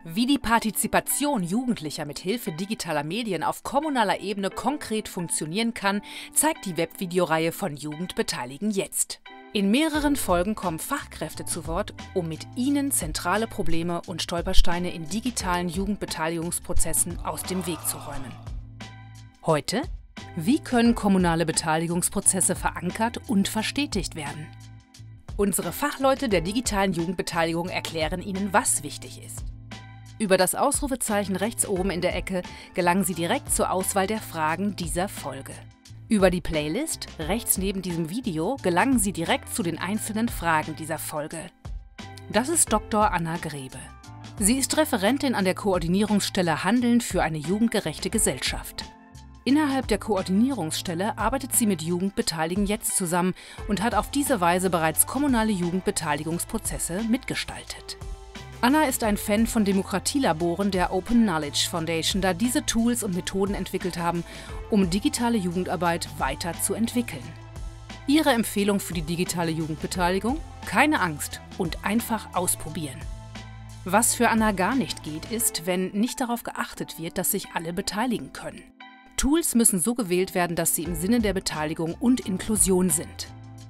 Wie die Partizipation Jugendlicher mit Hilfe digitaler Medien auf kommunaler Ebene konkret funktionieren kann, zeigt die Webvideoreihe von Jugend beteiligen jetzt. In mehreren Folgen kommen Fachkräfte zu Wort, um mit ihnen zentrale Probleme und Stolpersteine in digitalen Jugendbeteiligungsprozessen aus dem Weg zu räumen. Heute: Wie können kommunale Beteiligungsprozesse verankert und verstetigt werden? Unsere Fachleute der digitalen Jugendbeteiligung erklären Ihnen, was wichtig ist. Über das Ausrufezeichen rechts oben in der Ecke gelangen Sie direkt zur Auswahl der Fragen dieser Folge. Über die Playlist rechts neben diesem Video gelangen Sie direkt zu den einzelnen Fragen dieser Folge. Das ist Dr. Anna Grebe. Sie ist Referentin an der Koordinierungsstelle Handeln für eine jugendgerechte Gesellschaft. Innerhalb der Koordinierungsstelle arbeitet sie mit Jugend beteiligen jetzt zusammen und hat auf diese Weise bereits kommunale Jugendbeteiligungsprozesse mitgestaltet. Anna ist ein Fan von Demokratielaboren der Open Knowledge Foundation, da diese Tools und Methoden entwickelt haben, um digitale Jugendarbeit weiterzuentwickeln. Ihre Empfehlung für die digitale Jugendbeteiligung: keine Angst und einfach ausprobieren. Was für Anna gar nicht geht, ist, wenn nicht darauf geachtet wird, dass sich alle beteiligen können. Tools müssen so gewählt werden, dass sie im Sinne der Beteiligung und Inklusion sind.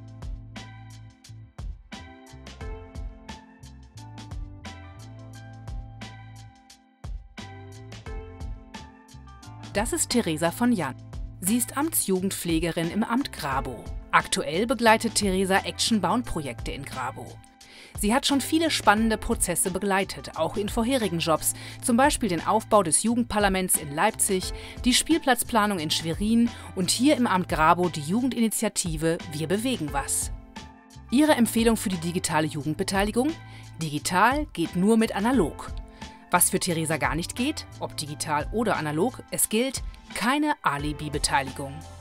Das ist Theresa von Jan. Sie ist Amtsjugendpflegerin im Amt Grabow. Aktuell begleitet Theresa Action-Bound-Projekte in Grabow. Sie hat schon viele spannende Prozesse begleitet, auch in vorherigen Jobs, zum Beispiel den Aufbau des Jugendparlaments in Leipzig, die Spielplatzplanung in Schwerin und hier im Amt Grabow die Jugendinitiative Wir bewegen was. Ihre Empfehlung für die digitale Jugendbeteiligung: digital geht nur mit analog. Was für Theresa gar nicht geht, ob digital oder analog, es gilt: keine Alibi-Beteiligung.